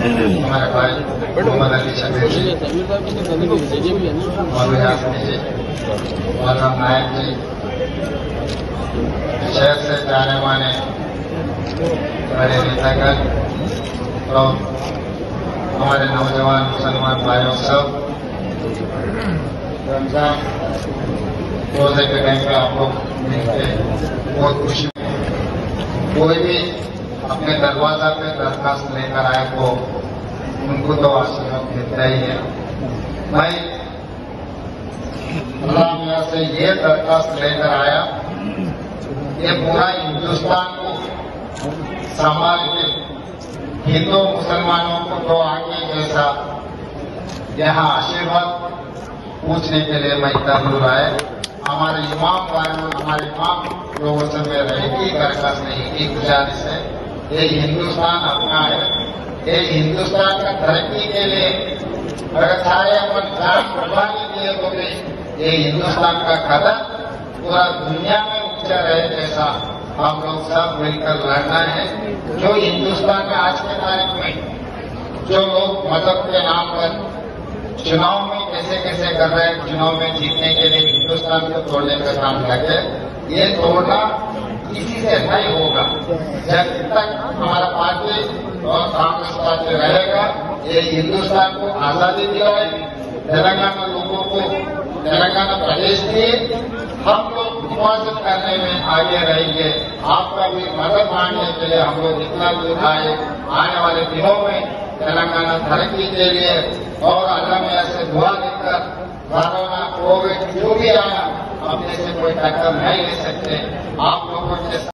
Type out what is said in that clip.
हमारे भाई मोहम्मद अली शबीर जी, मौलवी आसमी जी, मौलाना नायक जी, शहर से जाने माने बड़े नेतागण और हमारे नौजवान मुसलमान भाइयों सब, रमजान रोजे के टाइम पे आप लोग मिलते बहुत खुशी। कोई भी अपने दरवाजा पे दरखास्त लेकर आए तो उनको तो आशीर्वाद मिलता ही है। मैं अल्लाह मियां से ये दरखास्त लेकर आया, ये पूरा हिंदुस्तान को संभाल के हिंदू मुसलमानों को तो आगे जैसा यहाँ आशीर्वाद पूछने के लिए मैं जरूर आए। हमारे इमाम भाइयों, हमारे इमाम लोगों से मैं रहेगी दरखास्त नहीं की गुजारिश है, ये हिंदुस्तान अपना है, ये हिंदुस्तान का तरक्की के लिए अगर सारे अपन जान कुर्बानी दिए तो ये हिंदुस्तान का कदम पूरा दुनिया में ऊंचा रहे जैसा हम लोग सब मिलकर लड़ना है। जो हिंदुस्तान में आज के तारीख में जो लोग मजहब के नाम पर चुनाव में कैसे कैसे कर रहे हैं, चुनाव में जीतने के लिए हिंदुस्तान को तोड़ने का काम लगे, ये तोड़ना किसी से नहीं होगा। जब तक हमारा पार्टी और कांग्रेस पार्टी रहेगा, ये हिंदुस्तान को आजादी दिलाए, तेलंगाना लोगों को तेलंगाना प्रदेश दिए, हम लोग हिफाजत करने में आगे रहेंगे। आपका भी मदद मांगने के लिए हम लोग इतना दूर आए, आने वाले दिनों में तेलंगाना तरक्की के लिए और अल्लाह मियां से दुआ लेकर कोरोना कोविड जो भी आया अपने से कोई टक्कर नहीं ले सकते। आप लोगों के